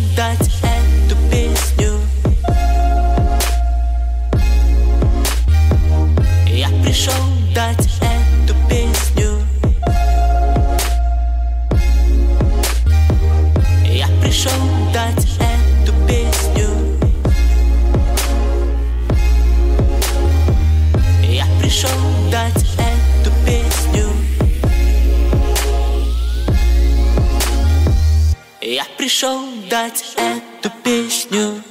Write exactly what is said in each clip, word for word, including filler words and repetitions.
дать эту песню. Я пришел дать эту песню. Я пришел дать эту песню. Я пришел дать эту песню. Я пришел дать эту песню.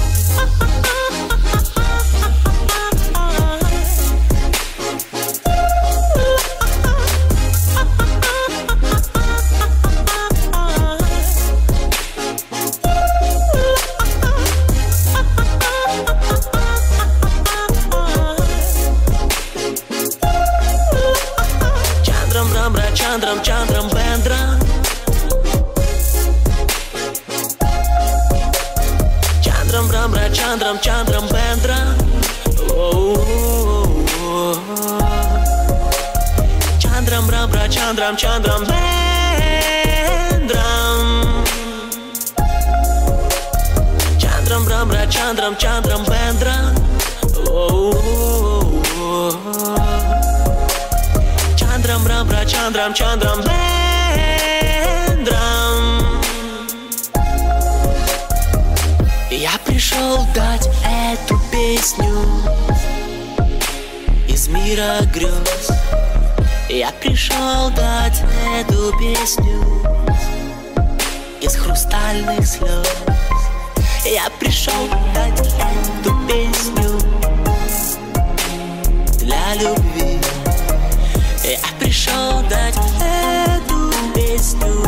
Чандрам, Чандрам, Бендра. Чандрам, Брамбра, Чандрам, Чандрам, Бендра. Чандрам, Брамбра, Чандрам, Чандрам, Бендрам. Чандрам, Брамбра, Чандрам, Чандрам, Бендра. Чандрам, Брамбра, Чандрам, Чандрам, Бендрам. Я пришел дать эту песню из мира грез. Я пришел дать эту песню из хрустальных слез. Я пришел дать эту песню для любви. Я пришел дать эту песню.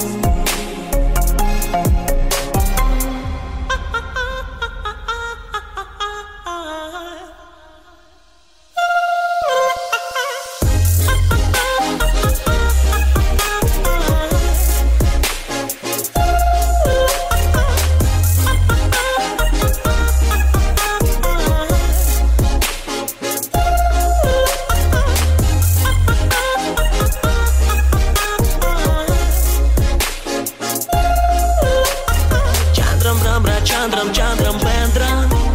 Чандрам, Чандрам, Бендра.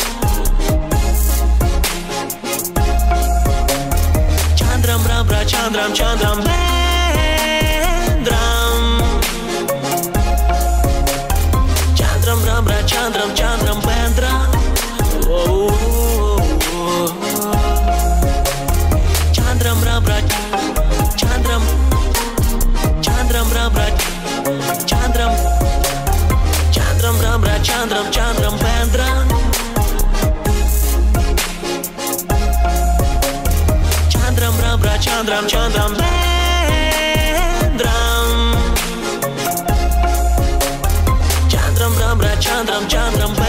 Чандрам, Брамбра, Чандрам, Чандрам, Бендрам. Чандрам, Брамбра, Чандрам, Чандрам, Бендра. Чандрам, Брамбра, Чандрам, Чандрам, Брамбра, Чандрам. Чандрам, Брамбра, Чандрам, Чандрам, Бендра. Чандрам, Брамбра, Чандрам, Чандрам, Бендрам. Чандрам, Брамбра, Чандрам, Чандрам, Бендрам.